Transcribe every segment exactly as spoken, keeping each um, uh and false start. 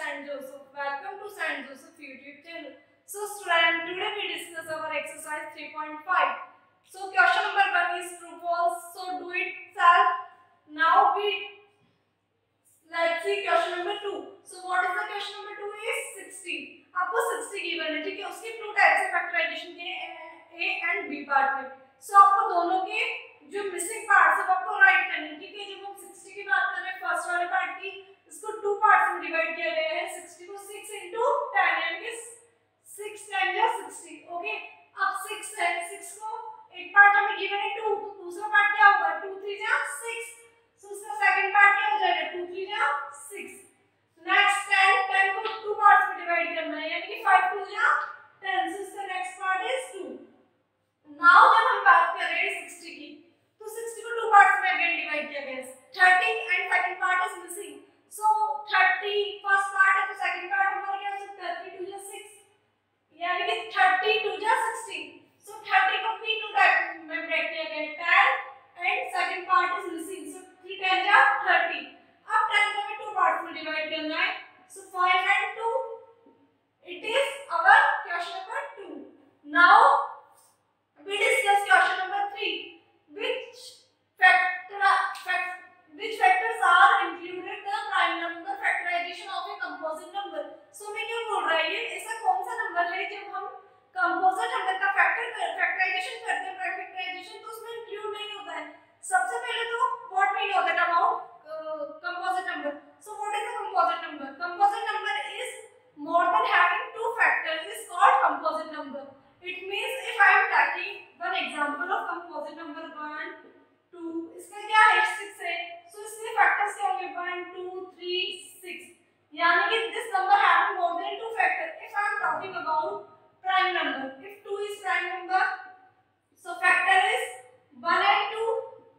Saint Joseph. Welcome to Saint Joseph YouTube channel. So student, today we discuss our exercise three point five. So question number one is true false. So do it self. Now we let's see question number two. So what is the question number two is sixty. आपको sixty given है, ठीक है। उसके to type से factorisation के A and B part में। सो आपको दोनों के जो मिसिंग पार्ट्स है वो आपको राइट करनी है, ठीक है। जब हम sixty की बात कर रहे हैं फर्स्ट वाले पार्ट की, इसको टू पार्ट्स में डिवाइड किया गया है। sixty को six into ten यानी कि six ten या sixty, ओके। अब six है, six को एक पार्ट हमें गिवन है two, तो दूसरा पार्ट क्या होगा? two three जा six, सो इसका सेकंड पार्ट क्या हो जाएगा? two three जा six। नेक्स्ट ten, ten को टू पार्ट्स में डिवाइड करना है यानी कि five two जा ten, सो इसका next part is two। Now जब हम बात कर रहे हैं sixty की, तो sixty को टू पार्ट्स में अगेन डिवाइड किया गया है। thirty and second part is missing, so thirty first part है तो सेकंड पार्ट हमारा क्या हो सकता है? three two जा six यानी कि thirty two जा sixty, सो thirty को three two टाइप में ब्रेक किया गया है। ten and second part is missing, so three ten जा thirty। अब ten को हमें टू पार्ट्स में डिवाइड करना है, सो five and two, it is our question number two. Now we discuss question number three. Which factor fact, which factors are included the prime number factorization of a composite number? So मैं क्या बोल रहा है, ये ऐसा कौन सा number है जब हम कंपोजिट नंबर का फैक्टर फैक्टराइजेशन करते हैं, प्राइम फैक्टराइजेशन, तो उसमें इंक्लूड नहीं होता है। सबसे पहले तो व्हाट मीन होता है about composite number. So what is a composite number? Composite number is more than having two factors is called composite number. It means if I am taking one example of composite number one, two, इसका क्या है? six है, so इसके factors क्या होंगे? one, two, three, six, यानी कि this number having more than two factors. If I am talking about prime number, if two is prime number, so factor is one and two,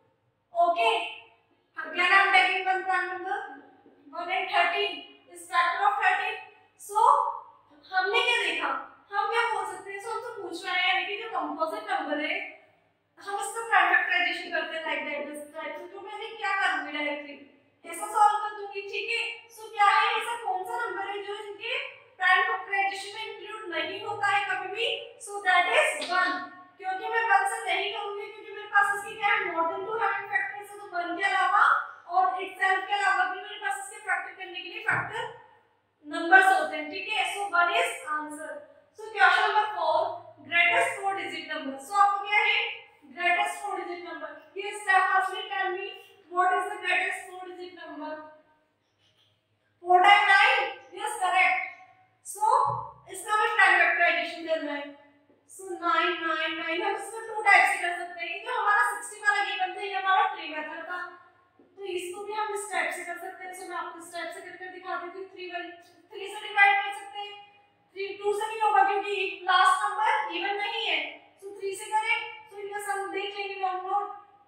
okay. Again I am taking one prime number, one and thirteen is factor of thirteen. So so, हमने क्या देखा, हम क्या बोल सकते हैं? So so, हम तो पूछ रहे हैं यानी कि जो कंपोजिट नंबर है हम इसका प्राइम फैक्टराइजेशन करते हैं लाइक दैट दिस टाइप से। तो मैं क्या करूंगी? डायरेक्टली ऐसा सॉल्व कर दूंगी, ठीक है। सो so, क्या है, ऐसा कौन सा नंबर है जो इनके प्राइम फैक्टराइजेशन में इंक्लूड नहीं होता है कभी भी? सो दैट इज वन, क्योंकि मैं वन से नहीं करूंगी क्योंकि मेरे पास इसकी क्या है? More than two having factors है, तो वन के अलावा और इटसेल्फ के अलावा भी मेरे पास इसके फैक्टर करने के लिए फैक्टर नंबर्स होते हैं, ठीक है। So one is answer. So question number four, greatest four digit number. So आपको क्या है? Greatest four digit number. ये step firstly tell me what is the greatest four digit number? four times nine, yes correct. So इसका हमें prime factorisation करना है। सो nine nine nine हम इसको टू टाइप से कर सकते हैं। जो हमारा sixty वाला गिवन था ये हमारा ट्री मेथड था, तो इसको भी हम इस टाइप से कर सकते हैं। सो मैं आपको इस टाइप से करके दिखा देती हूं। three वन three से डिवाइड कर सकते हैं, three two से नहीं होगा क्योंकि लास्ट नंबर इवन नहीं है। सो so, three से करें, तो इनका सम देख लेंगे हम लोग।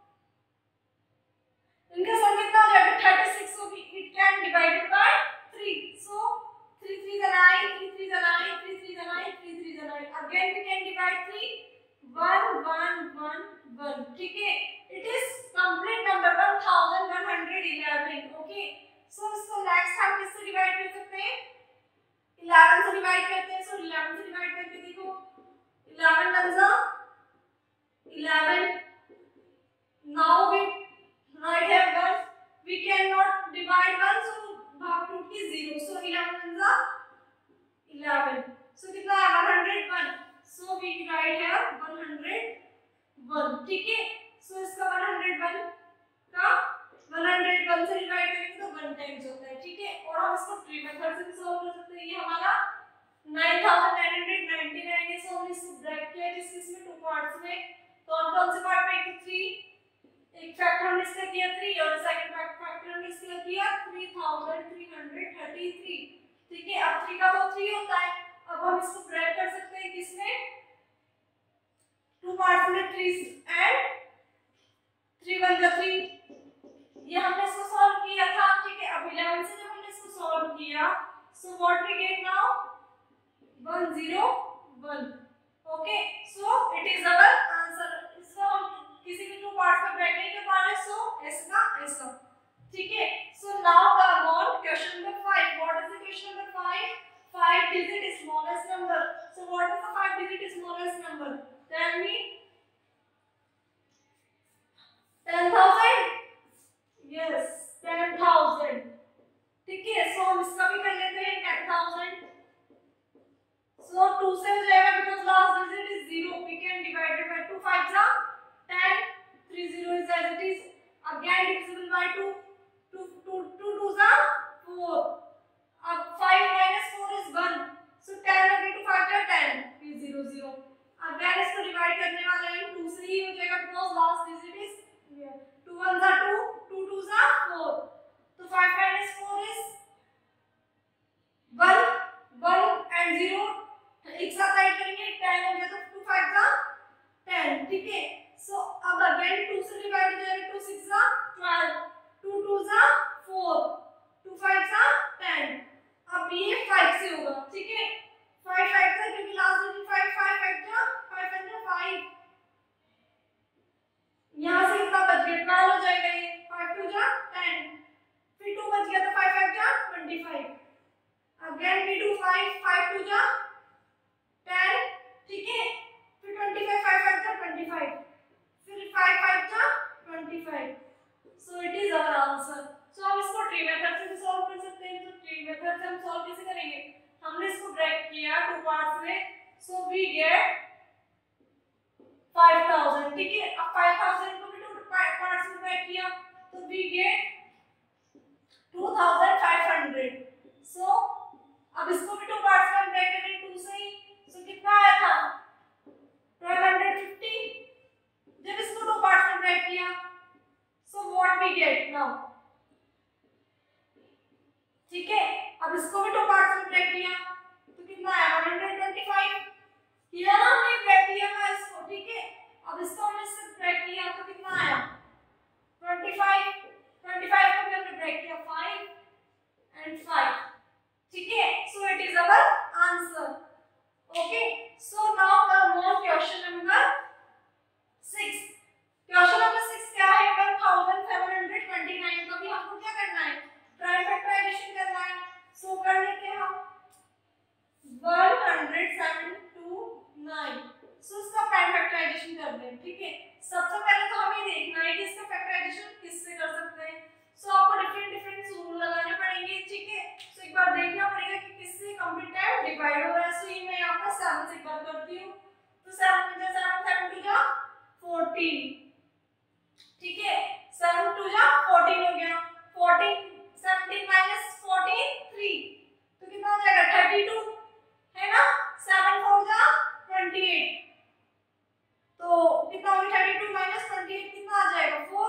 इनका सम कितना हो जाएगा? thirty-six होगी। It can divided by three, so three three is nine, three three is nine, three three is nine, three three is nine, again we can divide three, one one one one, ठीक है। It is complete number one thousand one hundred eleven, okay. So इसको next हम किससे divide कर सकते हैं? eleven से divide करते हैं। सो eleven से डिवाइड करके देखो, eleven ones are eleven, now we right have one, we can not divide one, so भाग टूट की zero, so eleven ones are eleven, सो कितना है? one hundred one, so we right have one hundred one, ठीक है। सो इसका one hundred one का one hundred one से डिवाइड करेंगे तो one टाइम्स होता है, ठीक है। और हम इसको ट्री मेथड से भी सॉल्व कर सकते हैं। ये हमारा nine thousand nine hundred ninety-nine है, सो हमने इसको ब्रेक किया जिसमें टू पार्ट्स में। कौन कौन से पार्ट में? three, एक फैक्टर हमने इसका किया three और सेकंड फैक्टर हमने इसका किया three thousand three hundred thirty-three, ठीक है। अब three का तो three होता है, अब हम इसको ब्रेक कर सकते हैं किसमें? टू पार्ट्स में three एंड three one जा three, ये हमने इसको सॉल्व किया था, ठीक है। अब eleven से जब हमने इसको सॉल्व किया, so what we get now? one zero one, okay. So it is our answer. इसको हम किसी भी टू पार्ट्स में ब्रेक नहीं कर पा रहे, सो ऐसा ऐसा, ठीक है। So now come on question number five. What is the question number number. Tell me. ten thousand. Yes, ten thousand. ठीक है, सो हम इसका भी कर लेते हैं ten thousand. So two से हो जाएगा because last digit is zero. We can divide it by two. five जा ten. three zero is as it is. Again divisible by two. two two two two जा four. अब five minus four is one. So ten into five जा ten. फिर zero zero. Again इसको divide करने वाला है two से ही हो जाएगा because last digit is here. two one जा two. two two जा four. तो five minus four is one. one and zero एक साथ ऐड करेंगे ten हो गया तो two five जा ten. ठीक है, सो अब अगेन two से डिवाइड हो जाएगा. two six जा twelve. two two जा four. two five जा ten. अब ये five से होगा. ठीक है, five five से क्योंकि last digit five five five जा five five जा five. यहाँ से कितना बच गया twelve हो जाएगा. ये five two जा ten. फिर two बच गया तो five five जा twenty-five. Again we do five. five two जा ten. ठीक है, फिर twenty-five. five five जा twenty-five. फिर five five जा twenty-five. So it is our answer. So हम इसको ट्री मेथड से भी सॉल्व कर सकते हैं. तो ट्री मेथड से हम सॉल्व कैसे करेंगे? हमने इसको ब्रेक किया टू पार्ट्स में. So we get five thousand. ठीक है, अब five thousand को भी टू पार्ट्स में ब्रेक किया तो we get two thousand five hundred. So अब इसको भी टू पार्ट्स में ब्रेक करेंगे two से ही. So कितना आया था twelve fifty. जब इसको टू पार्ट्स में ब्रेक किया so what we get now. ठीक है, अब इसको भी टू पार्ट्स में ब्रेक किया तो कितना आया one twenty-five. किया ना हमने ब्रेक किया था इसको. ठीक है, अब इसको हमने सिर्फ ब्रेक किया तो कितना आया twenty-five. twenty-five को भी हमने ब्रेक किया five and five. ठीक है, so it is our answer. Okay, so now come on question number six. Question number six क्या है? one thousand seven hundred twenty-nine का भी हमको क्या करना है? प्राइम फैक्टराइजेशन करना है. सो so, कर लेते हैं हम one hundred seven twenty-nine. सो इसका प्राइम फैक्टराइजेशन कर दें. ठीक है, सबसे पहले तो हमें देखना है कि इसका फैक्टराइजेशन किससे कर सकते हैं. सो so, आपको डिफरेंट डिफरेंट रूल लगाने पड़ेंगे. ठीक है, सो so, एक बार देखना पड़ेगा कि किससे कंप्लीट टाइम डिवाइड हो रहा है. सो ये मैं यहाँ पर seven से एक बार करती हूँ. तो seven में seven seven two जा fourteen. ठीक है, seven two जा fourteen हो गया. fourteen seventeen minus fourteen three. तो कितना हो जाएगा thirty-two है ना. seven four जा twenty-eight. तो कितना हो गया thirty-two minus twenty-eight कितना आ जाएगा four.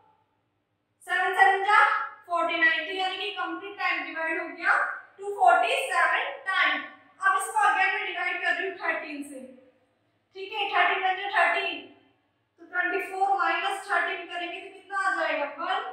seven seven जा forty-nine. तो यानी कि कंप्लीट टाइम डिवाइड हो गया two forty-seven टाइम. अब इसको अगेन मैं डिवाइड कर रही हूँ thirteen से. ठीक है, thirteen बन जाए thirteen. तो twenty-four minus thirteen करेंगे तो कितना आ जाएगा one.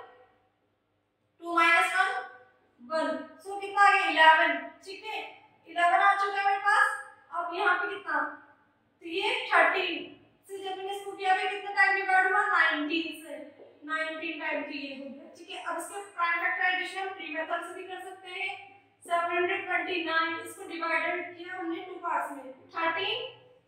two minus one one. सो कितना आ गया eleven. ठीक है, eleven आ चुका है मेरे पास. अब यहाँ पे कितना तो ये thirteen से जब मैंने इसको किया तो कितना टाइम डिवाइड हुआ nineteen से. nineteen टाइम के ये हो गया. ठीक है, अब इसके प्राइम फैक्टराइजेशन हम ट्री मेथड से भी कर सकते हैं. seven hundred twenty-nine इसको डिवाइडेड किया हमने टू पार्ट्स में. thirteen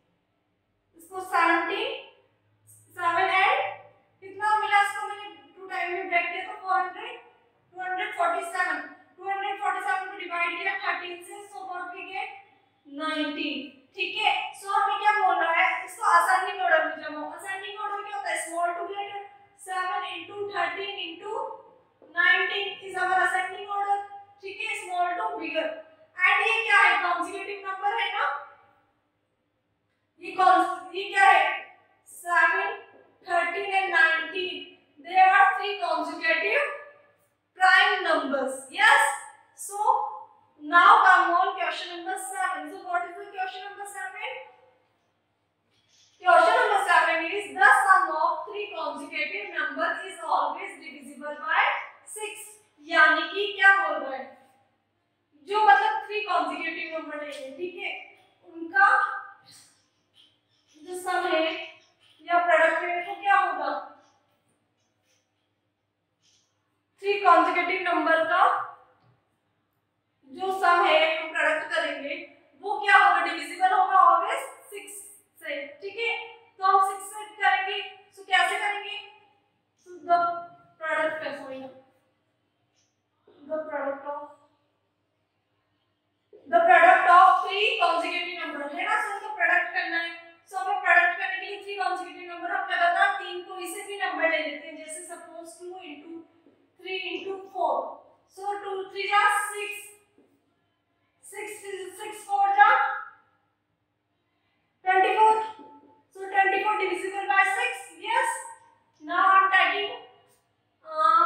इसको seventeen seven and कितना मिला इसको मैंने टू टाइम में ब्रेक किया तो four hundred two forty-seven. two forty-seven को डिवाइड किया thirteen से. So what we get nineteen. ठीक है, सो हमें क्या बोल रहा है? इसको असेंडिंग ऑर्डर में जमाओ. असेंडिंग ऑर्डर क्या होता है? Small to greater. seven into thirteen into nineteen is our ascending order. ठीक है, स्मॉल टू बिगर. एंड ये क्या है? कॉन्जिक्यूटिव नंबर है ना. ये कौन ये क्या है? seven thirteen and nineteen. They are three consecutive prime numbers. Yes. So now come on question number seven. So what is the question number seven? Question number seven is the sum of three consecutive numbers is always divisible by six. यानी कि क्या बोल रहा है? जो मतलब three consecutive number है. ठीक है, उनका जो सम है या प्रोडक्ट है वो क्या होगा? थ्री कॉन्जिक्यूटिव नंबर का जो सम है हम प्रोडक्ट करेंगे वो क्या होगा? डिविजिबल होगा ऑलवेज सिक्स से, ठीक है। तो हम सिक्स से करेंगे, सो कैसे करेंगे, द प्रोडक्ट है, sorry the product of the product of three consecutive number है ना, सो तो प्रोडक्ट करना है। सो हमें प्रोडक्ट करने के लिए थ्री कॉन्जिक्यूटिव नंबर, हम लगातार तीन कोई से भी नंबर ले लेते हैं, जैसे suppose two into three into four, so two three जा सिक्स, सिक्स सिक्स फोर जा twenty four, so twenty-four divisible by six, yes. Now I'm taking uh,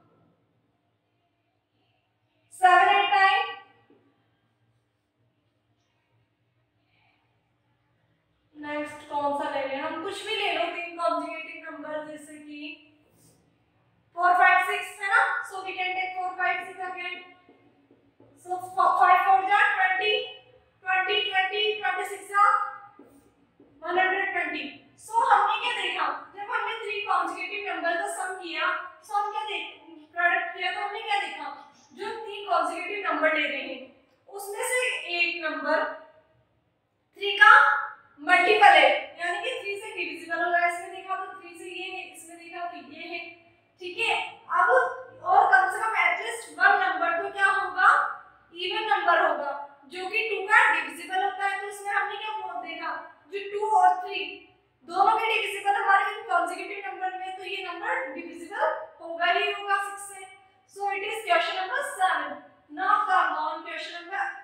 seven and nine. Next कौन सा ले लें, हम कुछ भी ले लो, तीन कॉन्जुगेटिव नंबर जैसे कि फोर फाइव सिक्स है ना, so we can take four five six again, so five four जा twenty, twenty twenty twenty-six जा one hundred twenty. सो हमने क्या देखा, जब हमने थ्री कॉन्जुगेटिव नंबर का सम किया, सो हम क्या देख प्रोडक्ट किया, तो हमने क्या देखा, जो तीन कॉन्जुगेटिव नंबर ले रहे हैं उसमें से एक नंबर थ्री का मल्टीपल है, यानी कि थ्री से डिविजिबल होगा, इसमें देखा तो थ्री से ये है, इसमें देखा तो ये है, ठीक है। अब और कम से कम एटलीस्ट वन नंबर तो क्या होगा, इवन नंबर होगा, जो कि टू का डिविजिबल होता है। तो इसमें हमने क्या देखा, जो टू और थ्री दोनों के डिविजिबल हमारे कॉन्जिक्यूटिव नंबर में, तो ये नंबर डिविजिबल होगा ही होगा सिक्स से। So it is question number seven. Now come on question number